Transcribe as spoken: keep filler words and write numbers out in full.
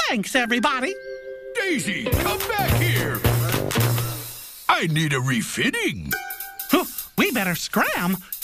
Thanks, everybody. Daisy, come back here. I need a refitting. Huh, we better scram.